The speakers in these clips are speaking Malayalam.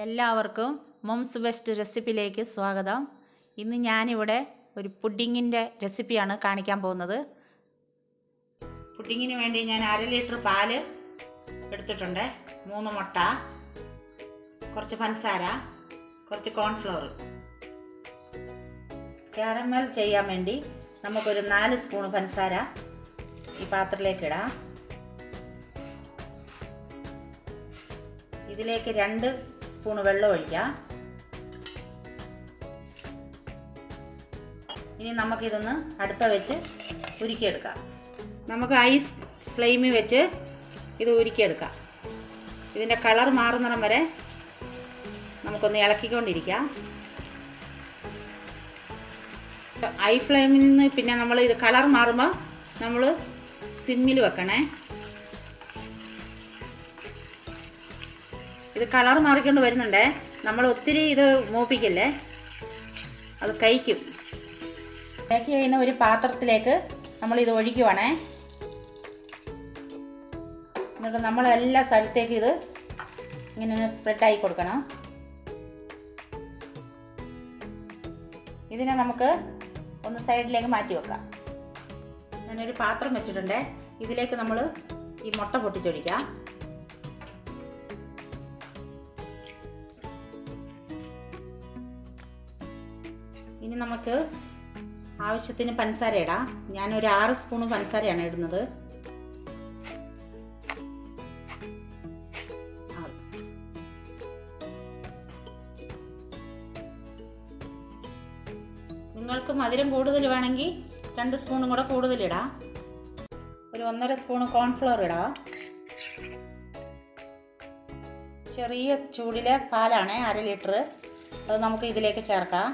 എല്ലാവർക്കും മോംസ് ബെസ്റ്റ് റെസിപ്പിയിലേക്ക് സ്വാഗതം. ഇന്ന് ഞാനിവിടെ ഒരു പുഡിങ്ങിൻ്റെ റെസിപ്പിയാണ് കാണിക്കാൻ പോകുന്നത്. പുഡിങ്ങിന് വേണ്ടി ഞാൻ 1/2 ലിറ്റർ പാല് എടുത്തിട്ടുണ്ട്, 3 മുട്ട, കുറച്ച് പഞ്ചസാര, കുറച്ച് കോൺഫ്ലവർ. കാരമൽ ചെയ്യാൻ വേണ്ടി നമുക്കൊരു 4 സ്പൂൺ പഞ്ചസാര ഈ പാത്രത്തിലേക്ക് ഇടാം. ഇതിലേക്ക് 2 സ്പൂൺ വെള്ളം ഒഴിക്കാം. ഇനി നമുക്കിതൊന്ന് അടുപ്പ വെച്ച് ഉരുക്കിയെടുക്കാം. നമുക്ക് ഐസ് ഫ്ലെയിമിൽ വെച്ച് ഇത് ഉരുക്കിയെടുക്കാം. ഇതിൻ്റെ കളർ മാറുന്നിടം വരെ നമുക്കൊന്ന് ഇളക്കിക്കൊണ്ടിരിക്കാം. ഐ ഫ്ലെയിമിൽ നിന്ന് പിന്നെ നമ്മൾ ഇത് കളർ മാറുമ്പോൾ നമ്മൾ സിമ്മിൽ വെക്കണേ. ഇത് കളർ മാറിക്കൊണ്ട് വരുന്നുണ്ടേ, നമ്മൾ ഒത്തിരി ഇത് മൂപ്പിക്കല്ലേ, അത് കഴിക്കും. പാക്ക് ചെയ്യുന്ന ഒരു പാത്രത്തിലേക്ക് നമ്മളിത് ഒഴിക്കുവാണേ. എന്നിട്ട് നമ്മൾ എല്ലാ സ്ഥലത്തേക്കും ഇത് ഇങ്ങനെ സ്പ്രെഡായി കൊടുക്കണം. ഇതിനെ നമുക്ക് ഒന്ന് സൈഡിലേക്ക് മാറ്റി വെക്കാം. ഞാനൊരു പാത്രം വെച്ചിട്ടുണ്ട്, ഇതിലേക്ക് നമ്മൾ ഈ മുട്ട പൊട്ടിച്ചൊഴിക്കാം. ഇനി നമുക്ക് ആവശ്യത്തിന് പഞ്ചസാര ഇടാം. ഞാനൊരു 6 സ്പൂൺ പഞ്ചസാരയാണ് ഇടുന്നത്. നിങ്ങൾക്ക് മധുരം കൂടുതൽ വേണമെങ്കിൽ 2 സ്പൂണും കൂടെ കൂടുതലിടാം. ഒരു 1.5 സ്പൂൺ കോൺഫ്ലവർ ഇടാം. ചെറിയ ചൂടിലെ പാലാണ് 1/2 ലിറ്റർ, അത് നമുക്ക് ഇതിലേക്ക് ചേർക്കാം.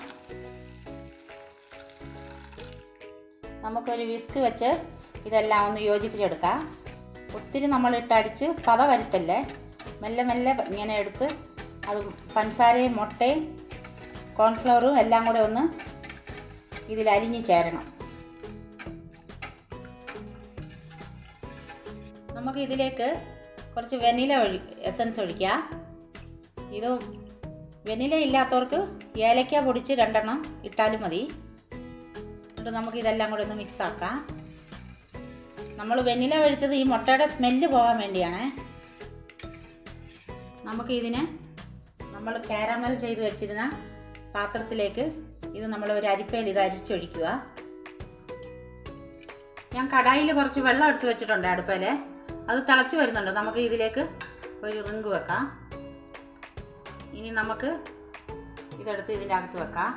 നമുക്കൊരു വിസ്ക് വെച്ച് ഇതെല്ലാം ഒന്ന് യോജിപ്പിച്ചെടുക്കാം. ഒത്തിരി നമ്മളിട്ടടിച്ച് പത വരുത്തല്ലേ, മെല്ലെ മെല്ലെ ഇങ്ങനെ എടുത്ത് അത് പഞ്ചസാരയും മുട്ടയും കോൺഫ്ലവറും എല്ലാം കൂടെ ഒന്ന് ഇതിൽ അലിഞ്ഞ് ചേരണം. നമുക്ക് ഇതിലേക്ക് കുറച്ച് വെനില എസൻസ് ഒഴിക്കാം. ഇത് വെനില ഇല്ലാത്തവർക്ക് ഏലക്ക പൊടിച്ച് 2 എണ്ണം ഇട്ടാലും മതി. എന്നിട്ട് നമുക്ക് ഇതെല്ലാം കൂടെ ഒന്ന് മിക്സ് ആക്കാം. നമ്മൾ വെനില ഒഴിച്ചത് ഈ മുട്ടയുടെ സ്മെല്ല് പോകാൻ വേണ്ടിയാണ്. നമുക്ക് ഇതിനെ നമ്മൾ കാരമൽ ചെയ്ത് വെച്ചിരുന്ന പാത്രത്തിലേക്ക് ഇത് നമ്മൾ ഒരു അരിപ്പയിൽ ഇത് അരിച്ചൊഴിക്കുക. ഞാൻ കടായിൽ കുറച്ച് വെള്ളം എടുത്ത് വെച്ചിട്ടുണ്ട് അടുപ്പയിൽ, അത് തിളച്ച് വരുന്നുണ്ട്. നമുക്ക് ഇതിലേക്ക് ഒരു റിങ് വെക്കാം. ഇനി നമുക്ക് ഇതെടുത്ത് ഇതിൻ്റെ അകത്ത് വെക്കാം.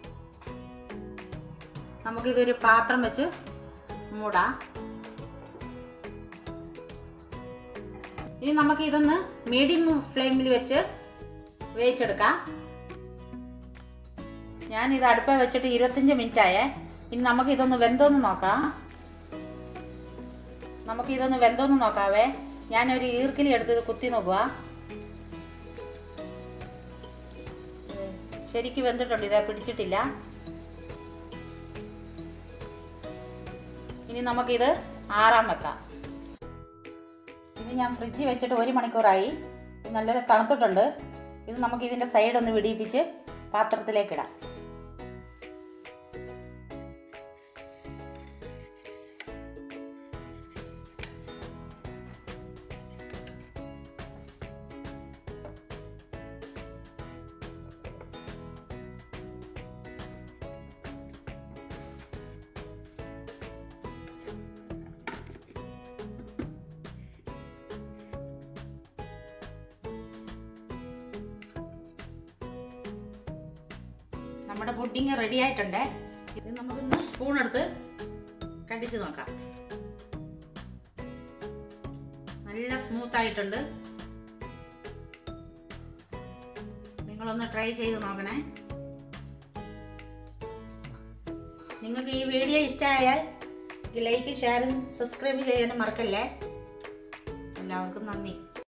നമുക്കിതൊരു പാത്രം വെച്ച് മൂടാം. ഇനി നമുക്ക് ഇതൊന്ന് മീഡിയം ഫ്ലെയിമിൽ വെച്ച് വേവിച്ചെടുക്കാം. ഞാനിത് അടുപ്പ വെച്ചിട്ട് 25 മിനിറ്റ് ആയേ. ഇനി നമുക്കിതൊന്ന് വെന്തോന്ന് നോക്കാം. നമുക്കിതൊന്ന് വെന്തോന്ന് നോക്കാവേ. ഞാനൊരു ഈർക്കിലി എടുത്ത് ഇത് കുത്തി നോക്കുക. ശരിക്കും വെന്തിട്ടുണ്ട്, ഇതേ പിടിച്ചിട്ടില്ല. ഇനി നമുക്കിത് ആറാൻ വെക്കാം. ഇത് ഞാൻ ഫ്രിഡ്ജിൽ വെച്ചിട്ട് 1 മണിക്കൂറായി. ഇത് നല്ലൊരു തണുത്തിട്ടുണ്ട്. ഇത് നമുക്ക് ഇതിൻ്റെ സൈഡൊന്ന് വിടിയിപ്പിച്ച് പാത്രത്തിലേക്ക് ഇടാം. നമ്മുടെ പുഡിങ് റെഡി ആയിട്ടുണ്ട്. ഇത് നമുക്കൊന്ന് സ്പൂൺ എടുത്ത് കടിച്ച് നോക്കാം. നല്ല സ്മൂത്ത് ആയിട്ടുണ്ട്. നിങ്ങളൊന്ന് ട്രൈ ചെയ്ത് നോക്കണേ. നിങ്ങൾക്ക് ഈ വീഡിയോ ഇഷ്ടമായാൽ ലൈക്ക്, ഷെയർ, സബ്സ്ക്രൈബ് ചെയ്യാനും മറക്കല്ലേ. എല്ലാവർക്കും നന്ദി.